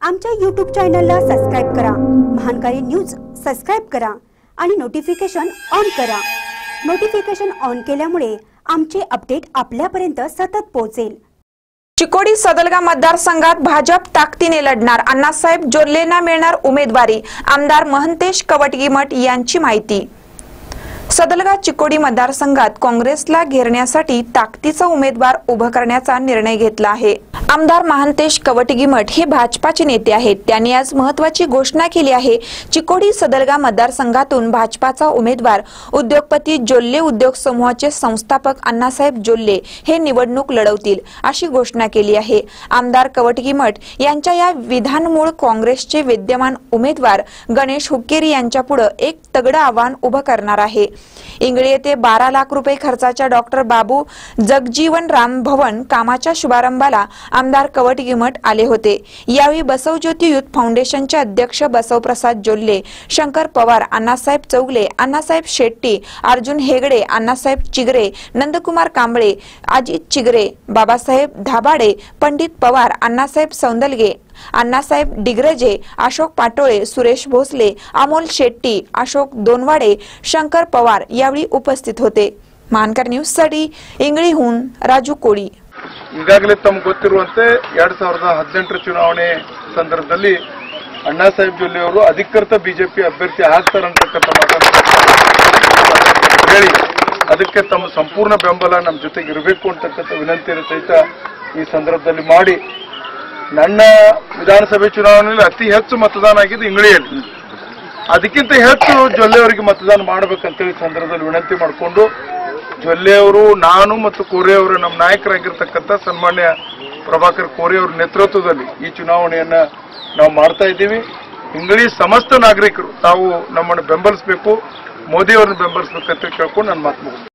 आमच्या YouTube चॅनलला subscribe करा, महानकारी न्यूज सबस्क्राइब करा आणि नोटिफिकेशन ऑन करा। नोटिफिकेशन ऑन केल्यामुळे आमचे अपडेट आपल्यापर्यंत सतत पोहोचेल। चिकोडी सदलगा मतदारसंघात भाजप ताकदीने लढणार, अण्णासाहेब जोल्लेंना मिळणार उमेदवारी, आमदार महंतेश कवटगीमठ यांची माहिती। सदलगा चिकोडी मतदारसंघात काँग्रेसला घेरण्यासाठी ताकदीचा उमेदवार उभा करण्याचा निर्णय घेतला आहे। आमदार महंतेश कवटगीमठ हे भाजपाचे नेते आहेत। त्यांनी आज महत्त्वाची घोषणा केली आहे। चिकोडी सदलगा मतदारसंघातून भाजपाचा उमेदवार उद्योगपती जोल्ले उद्योग समूहाचे संस्थापक अण्णासाहेब जोल्ले हे निवडणूक लढवतील अशी घोषणा केली आहे। आमदार कवटगीमठ यांच्या या विधानामुळे काँग्रेसचे विद्यमान उमेदवार गणेश हुक्केरी यांच्यापुढे एक तगडं आव्हान उभं करणार आहे। इंगळी येथे 12 लाख रुपये खर्चाच्या डॉक्टर बाबू जगजीवन राम भवन कामाच्या शुभारंभाला आमदार कवटगीमठ आले होते। यावेळी बसवज्योती युथ फाउंडेशनचे अध्यक्ष बसवप्रसाद जोल्ले, शंकर पवार, अण्णासाहेब चौगले, अण्णासाहेब शेट्टी, अर्जुन हेगडे, अण्णासाहेब चिगरे, नंदकुमार कांबळे, अजित चिगरे, बाबासाहेब धाबाडे, पंडित पवार, अण्णासाहेब सौंदलगे, अण्णासाहेब डिग्रजे, अशोक पाटोळे, सुरेश भोसले, अमोल शेट्टी, अशोक दोनवाडे, शंकर पवार यावेळी उपस्थित होते। मानकर न्यूज साठी इंगळीहून राजू कोळी। ಈಗಾಗಲೇ ತಮಗೆ ಗೊತ್ತಿರುವಂತೆ 2018 ಚುನಾವಣೆ ಸಂದರ್ಭದಲ್ಲಿ ಅಣ್ಣಾಸಾಹೇಬ್ ಜೊಲ್ಲೆ ಅವರು ಅಧಿಕೃತ ಬಿಜೆಪಿ ಅಭ್ಯರ್ಥಿ ಆಗ್ತಾರೆ ಅಂತಕ್ಕಂಥ ಮಾತನ್ನು ಹೇಳಿ ಅದಕ್ಕೆ ತಮ್ಮ ಸಂಪೂರ್ಣ ಬೆಂಬಲ ನಮ್ಮ ಜೊತೆಗೆ ಇರಬೇಕು ಅಂತಕ್ಕಂಥ ವಿನಂತಿಯನ್ನು ಸಹಿತ ಈ ಸಂದರ್ಭದಲ್ಲಿ ಮಾಡಿ ನನ್ನ ವಿಧಾನಸಭೆ ಚುನಾವಣೆಯಲ್ಲಿ ಅತಿ ಹೆಚ್ಚು ಮತದಾನ ಆಗಿದೆ ಇಂಗಳಿಯಲ್ಲಿ, ಅದಕ್ಕಿಂತ ಹೆಚ್ಚು ಜೊಲ್ಲೆ ಅವರಿಗೆ ಮತದಾನ ಮಾಡಬೇಕಂತೇಳಿ ಸಂದರ್ಭದಲ್ಲಿ ವಿನಂತಿ ಮಾಡಿಕೊಂಡು ಜೊಲ್ಲೆ ಅವರು ನಾನು ಮತ್ತು ಕೋರೆ ಅವರು ನಮ್ಮ ನಾಯಕರಾಗಿರ್ತಕ್ಕಂಥ ಸನ್ಮಾನ್ಯ ಪ್ರಭಾಕರ್ ಕೋರೆ ಅವರ ನೇತೃತ್ವದಲ್ಲಿ ಈ ಚುನಾವಣೆಯನ್ನ ನಾವು ಮಾಡ್ತಾ ಇದ್ದೀವಿ। ಇಂಗಳಿ ಸಮಸ್ತ ನಾಗರಿಕರು ತಾವು ನಮ್ಮನ್ನು ಬೆಂಬಲಿಸಬೇಕು, ಮೋದಿ ಅವರನ್ನು ಬೆಂಬಲಿಸಬೇಕಂತ ಕೇಳ್ಕೊಂಡು ನನ್ನ ಮಾತು ಮುಗಿಸ್ತೇನೆ।